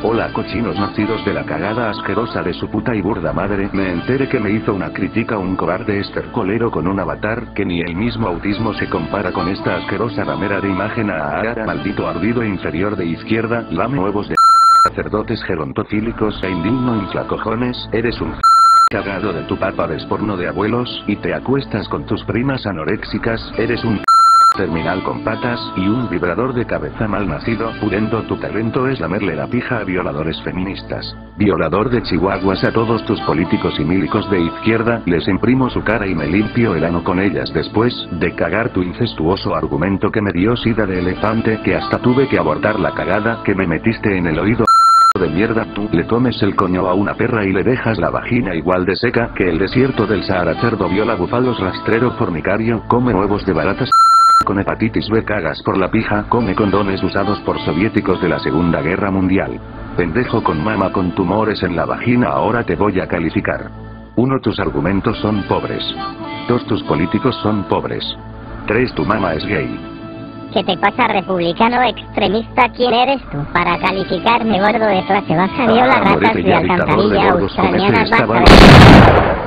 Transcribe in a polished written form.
Hola cochinos nacidos de la cagada asquerosa de su puta y burda madre. Me enteré que me hizo una crítica un cobarde estercolero con un avatar que ni el mismo autismo se compara con esta asquerosa ramera de imagen maldito ardido inferior de izquierda, lame huevos de sacerdotes gerontofílicos e indigno inflacojones. Eres un cagado de tu papa desporno de abuelos, y te acuestas con tus primas anoréxicas. Eres un terminal con patas, y un vibrador de cabeza mal nacido. Pudendo tu talento es lamerle la pija a violadores feministas. Violador de chihuahuas a todos tus políticos y milicos de izquierda, les imprimo su cara y me limpio el ano con ellas después de cagar tu incestuoso argumento que me dio sida de elefante, que hasta tuve que abortar la cagada que me metiste en el oído. De mierda, tú le comes el coño a una perra y le dejas la vagina igual de seca que el desierto del Sahara. Cerdo viola búfalos, rastrero fornicario, come huevos de baratas con hepatitis B, cagas por la pija, come condones usados por soviéticos de la Segunda Guerra Mundial. Pendejo con mama con tumores en la vagina. Ahora te voy a calificar. 1. Tus argumentos son pobres. 2. Tus políticos son pobres. 3. Tu mamá es gay. ¿Qué te pasa, republicano extremista? ¿Quién eres tú para calificarme gordo de clase baja? Viola ratas de alcantarilla australianas, basta de...